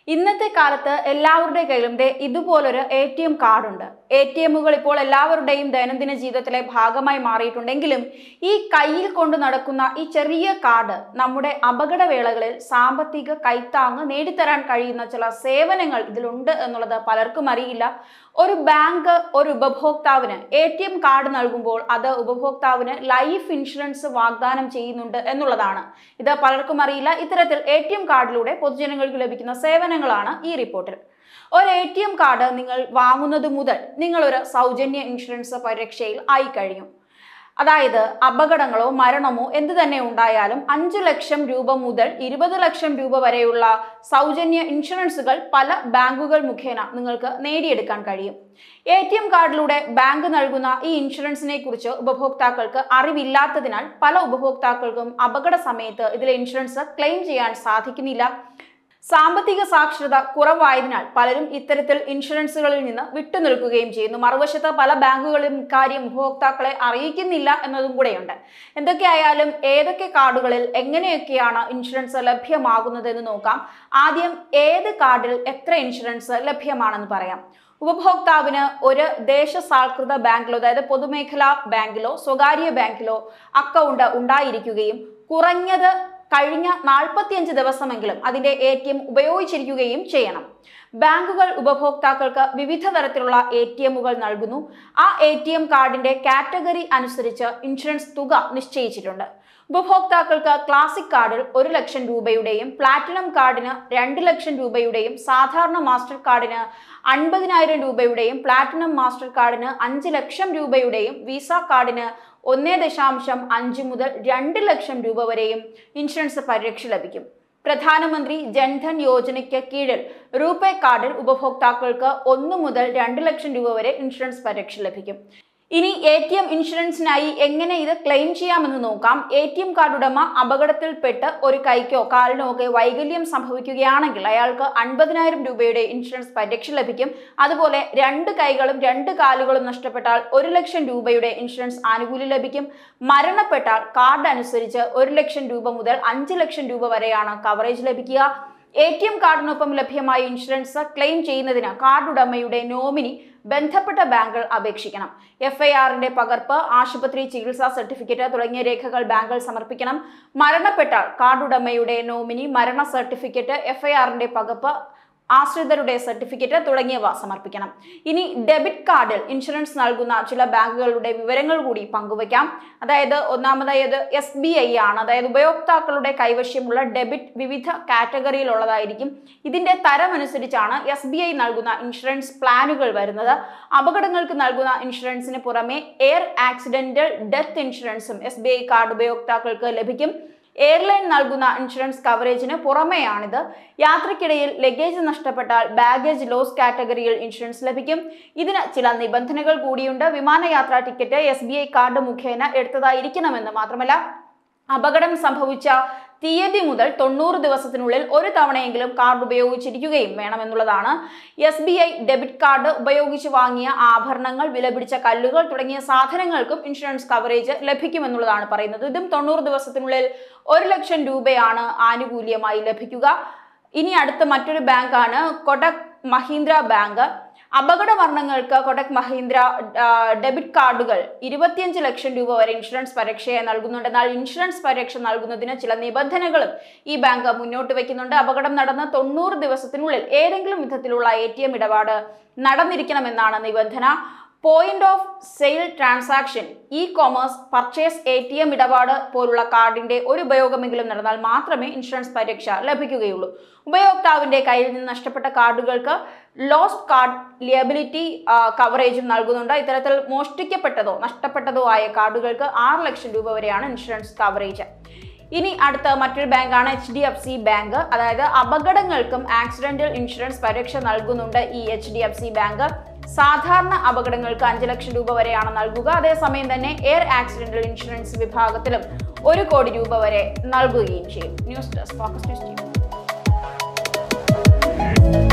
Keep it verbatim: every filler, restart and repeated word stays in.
ഇന്നത്തെ കാലത്ത് എല്ലാവരുടെ കയ്യിലും ഇതുപോലൊരു എ ടി എം കാർഡ് ഉണ്ട്. എ ടി എമ്മുകൾ ഇപ്പോൾ എല്ലാവരുടെയും ദൈനംദിന ജീവിതത്തിലെ ഭാഗമായി മാറിയിട്ടുണ്ടെങ്കിലും ഈ കയ്യിൽ കൊണ്ട് നടക്കുന്ന ഈ ചെറിയ കാർഡ് നമ്മുടെ അപകടവേളകളിൽ സാമ്പത്തിക കൈത്താങ്ങ് നേടിത്തരാൻ കഴിയുന്ന ചില സേവനങ്ങൾ ഇതിലുണ്ട് എന്നുള്ളത് പലർക്കും അറിയില്ല. ഒരു ബാങ്ക് ഒരു ഉപഭോക്താവിന് എ ടി എം കാർഡ് നൽകുമ്പോൾ അത് ഉപഭോക്താവിന് ലൈഫ് ഇൻഷുറൻസ് വാഗ്ദാനം ചെയ്യുന്നുണ്ട് എന്നുള്ളതാണ്. ഇത് പലർക്കും അറിയില്ല. ഇത്തരത്തിൽ എ ടി എം കാർഡിലൂടെ പൊതുജനങ്ങൾക്ക് ലഭിക്കുന്ന സേവനങ്ങളാണ് ഈ റിപ്പോർട്ടിൽ. ഒരു എ ടി എം കാർഡ് നിങ്ങൾ വാങ്ങുന്നത് മുതൽ നിങ്ങളൊരു സൗജന്യ ഇൻഷുറൻസ് പരിരക്ഷയിൽ ആയി കഴിഞ്ഞു. അതായത് അപകടങ്ങളോ മരണമോ എന്തു തന്നെ ഉണ്ടായാലും അഞ്ചു ലക്ഷം രൂപ മുതൽ ഇരുപത് ലക്ഷം രൂപ വരെയുള്ള സൗജന്യ ഇൻഷുറൻസുകൾ പല ബാങ്കുകൾ മുഖേന നിങ്ങൾക്ക് നേടിയെടുക്കാൻ കഴിയും. എ ടി എം കാർഡിലൂടെ ബാങ്ക് നൽകുന്ന ഈ ഇൻഷുറൻസിനെ കുറിച്ച് ഉപഭോക്താക്കൾക്ക് അറിവില്ലാത്തതിനാൽ പല ഉപഭോക്താക്കൾക്കും അപകട സമയത്ത് ഇതിലെ ഇൻഷുറൻസ് ക്ലെയിം ചെയ്യാൻ സാധിക്കുന്നില്ല. സാമ്പത്തിക സാക്ഷരത കുറവായതിനാൽ പലരും ഇത്തരത്തിൽ ഇൻഷുറൻസുകളിൽ നിന്ന് വിട്ടുനിൽക്കുകയും ചെയ്യുന്നു. മറുവശത്ത് പല ബാങ്കുകളും ഇക്കാര്യം ഉപഭോക്താക്കളെ അറിയിക്കുന്നില്ല എന്നതും കൂടെയുണ്ട്. എന്തൊക്കെയായാലും ഏതൊക്കെ കാർഡുകളിൽ എങ്ങനെയൊക്കെയാണ് ഇൻഷുറൻസ് ലഭ്യമാകുന്നത് എന്ന് നോക്കാം. ആദ്യം ഏത് കാർഡിൽ എത്ര ഇൻഷുറൻസ് ലഭ്യമാണെന്ന് പറയാം. ഉപഭോക്താവിന് ഒരു ദേശസാൽകൃത ബാങ്കിലോ അതായത് പൊതുമേഖലാ ബാങ്കിലോ സ്വകാര്യ ബാങ്കിലോ അക്കൗണ്ട് ഉണ്ടായിരിക്കുകയും കുറഞ്ഞത് കഴിഞ്ഞ നാൽപ്പത്തിയഞ്ച് ദിവസമെങ്കിലും അതിന്റെ എ ടി എം ഉപയോഗിച്ചിരിക്കുകയും ചെയ്യണം. ബാങ്കുകൾ ഉപഭോക്താക്കൾക്ക് വിവിധ തരത്തിലുള്ള എ ടി എമ്മുകൾ നൽകുന്നു. ആ എ ടി എം കാർഡിന്റെ കാറ്റഗറി അനുസരിച്ച് ഇൻഷുറൻസ് തുക നിശ്ചയിച്ചിട്ടുണ്ട്. ഉപഭോക്താക്കൾക്ക് ക്ലാസിക് കാർഡിൽ ഒരു ലക്ഷം രൂപയുടെയും പ്ലാറ്റിനം കാർഡിന് രണ്ട് ലക്ഷം രൂപയുടെയും സാധാരണ മാസ്റ്റർ കാർഡിന് അൻപതിനായിരം രൂപയുടെയും പ്ലാറ്റിനം മാസ്റ്റർ കാർഡിന് അഞ്ച് ലക്ഷം രൂപയുടെയും വിസ കാർഡിന് ഒന്നേ ദശാംശം അഞ്ച് മുതൽ രണ്ട് ലക്ഷം രൂപ വരെയും ഇൻഷുറൻസ് പരിരക്ഷ ലഭിക്കും. പ്രധാനമന്ത്രി ജൻധൻ യോജനയ്ക്ക് കീഴിൽ റൂപേ കാർഡിൽ ഉപഭോക്താക്കൾക്ക് ഒന്ന് മുതൽ രണ്ട് ലക്ഷം രൂപ വരെ ഇൻഷുറൻസ് പരിരക്ഷ ലഭിക്കും. ഇനി എ ടി എം ഇൻഷുറൻസിനായി എങ്ങനെ ഇത് ക്ലെയിം ചെയ്യാമെന്ന് നോക്കാം. എ ടി എം കാർഡ് ഉടമ അപകടത്തിൽപ്പെട്ട് ഒരു കൈക്കോ കാലിനോ ഒക്കെ വൈകല്യം സംഭവിക്കുകയാണെങ്കിൽ അയാൾക്ക് അൻപതിനായിരം രൂപയുടെ ഇൻഷുറൻസ് പരിരക്ഷ ലഭിക്കും. അതുപോലെ രണ്ട് കൈകളും രണ്ട് കാലുകളും നഷ്ടപ്പെട്ടാൽ ഒരു ലക്ഷം രൂപയുടെ ഇൻഷുറൻസ് ആനുകൂല്യം ലഭിക്കും. മരണപ്പെട്ടാൽ കാർഡ് അനുസരിച്ച് ഒരു ലക്ഷം രൂപ മുതൽ അഞ്ച് ലക്ഷം രൂപ വരെയാണ് കവറേജ് ലഭിക്കുക. എ ടി എം കാർഡിനൊപ്പം ലഭ്യമായ ഇൻഷുറൻസ് ക്ലെയിം ചെയ്യുന്നതിന് കാർഡ് ഉടമയുടെ നോമിനി ബന്ധപ്പെട്ട ബാങ്കിൽ അപേക്ഷിക്കണം. എഫ് ഐ ആറിന്റെ പകർപ്പ്, ആശുപത്രി ചികിത്സാ സർട്ടിഫിക്കറ്റ് തുടങ്ങിയ രേഖകൾ ബാങ്കിൽ സമർപ്പിക്കണം. മരണപ്പെട്ടാൽ കാർഡ് ഉടമയുടെ നോമിനി മരണ സർട്ടിഫിക്കറ്റ്, എഫ് ഐ ആറിന്റെ പകർപ്പ്, ആശ്രിതരുടെ സർട്ടിഫിക്കറ്റ് തുടങ്ങിയവ സമർപ്പിക്കണം. ഇനി ഡെബിറ്റ് കാർഡിൽ ഇൻഷുറൻസ് നൽകുന്ന ചില ബാങ്കുകളുടെ വിവരങ്ങൾ കൂടി പങ്കുവയ്ക്കാം. അതായത് ഒന്നാമതായത് എസ് ബി ഐ ആണ്. അതായത് ഉപയോക്താക്കളുടെ കൈവശമുള്ള ഡെബിറ്റ് വിവിധ കാറ്റഗറിയിലുള്ളതായിരിക്കും. ഇതിന്റെ തരം അനുസരിച്ചാണ് എസ് ബി ഐ നൽകുന്ന ഇൻഷുറൻസ് പ്ലാനുകൾ വരുന്നത്. അപകടങ്ങൾക്ക് നൽകുന്ന ഇൻഷുറൻസിന് പുറമെ എയർ ആക്സിഡന്റൽ ഡെത്ത് ഇൻഷുറൻസും എസ് ബി ഐ കാർഡ് ഉപയോക്താക്കൾക്ക് ലഭിക്കും. എയർലൈൻ നൽകുന്ന ഇൻഷുറൻസ് കവറേജിന് പുറമെയാണിത്. യാത്രക്കിടയിൽ ലഗേജ് നഷ്ടപ്പെട്ടാൽ ബാഗേജ് ലോസ് കാറ്റഗറിയിൽ ഇൻഷുറൻസ് ലഭിക്കും. ഇതിന് ചില നിബന്ധനകൾ കൂടിയുണ്ട്. വിമാനയാത്രാ ticket S B I card മുഖേന എടുത്തതായിരിക്കണമെന്ന് മാത്രമല്ല അപകടം സംഭവിച്ച തീയതി മുതൽ തൊണ്ണൂറ് ദിവസത്തിനുള്ളിൽ ഒരു തവണയെങ്കിലും കാർഡ് ഉപയോഗിച്ചിരിക്കുകയും വേണമെന്നുള്ളതാണ്. S B I debit card ഉപയോഗിച്ച് വാങ്ങിയ ആഭരണങ്ങൾ, വിലപിടിച്ച കല്ലുകൾ തുടങ്ങിയ സാധനങ്ങൾക്കും ഇൻഷുറൻസ് കവറേജ് ലഭിക്കുമെന്നുള്ളതാണ് പറയുന്നത്. ഇതും തൊണ്ണൂറ് ദിവസത്തിനുള്ളിൽ ഒരു ലക്ഷം രൂപയാണ് ആനുകൂല്യമായി ലഭിക്കുക. ഇനി അടുത്ത മറ്റൊരു ബാങ്കാണ് കൊടക് മഹീന്ദ്ര ബാങ്ക്. അപകട മരണങ്ങൾക്ക് കൊടക് മഹീന്ദ്ര ഡെബിറ്റ് കാർഡുകൾ ഇരുപത്തിയഞ്ച് ലക്ഷം രൂപ വരെ ഇൻഷുറൻസ് പരിരക്ഷയായി നൽകുന്നുണ്ട്. എന്നാൽ ഇൻഷുറൻസ് പരിരക്ഷ നൽകുന്നതിന് ചില നിബന്ധനകളും ഈ ബാങ്ക് മുന്നോട്ട് വയ്ക്കുന്നുണ്ട്. അപകടം നടന്ന് തൊണ്ണൂറ് ദിവസത്തിനുള്ളിൽ ഏതെങ്കിലും വിധത്തിലുള്ള എ ടി എം ഇടപാട് നടന്നിരിക്കണമെന്നാണ് നിബന്ധന. Point of sale transaction, e commerce, purchase, A T M ഇടപാട് പോലുള്ള കാർഡിന്റെ ഒരു ഉപയോഗമെങ്കിലും നടന്നാൽ മാത്രമേ ഇൻഷുറൻസ് പരിരക്ഷ ലഭിക്കുകയുള്ളൂ. ഉപയോക്താവിന്റെ കയ്യിൽ നിന്ന് നഷ്ടപ്പെട്ട കാർഡുകൾക്ക് ലോസ്റ്റ് കാർഡ് ലിയബിലിറ്റി കവറേജും നൽകുന്നുണ്ട്. ഇത്തരത്തിൽ മോഷ്ടിക്കപ്പെട്ടതോ നഷ്ടപ്പെട്ടതോ ആയ കാർഡുകൾക്ക് ആറ് ലക്ഷം രൂപ വരെയാണ് ഇൻഷുറൻസ് കവറേജ്. ഇനി അടുത്ത മറ്റൊരു ബാങ്കാണ് H D F C bank. അതായത് അപകടങ്ങൾക്കും ആക്സിഡന്റൽ ഇൻഷുറൻസ് പരിരക്ഷ നൽകുന്നുണ്ട് ഈ H D F C bank. സാധാരണ അപകടങ്ങൾക്ക് അഞ്ച് ലക്ഷം രൂപ വരെയാണ് നൽകുക. അതേസമയം തന്നെ എയർ ആക്സിഡന്റൽ ഇൻഷുറൻസ് വിഭാഗത്തിലും ഒരു കോടി രൂപ വരെ നൽകുകയും ചെയ്യും. News desk focus news team.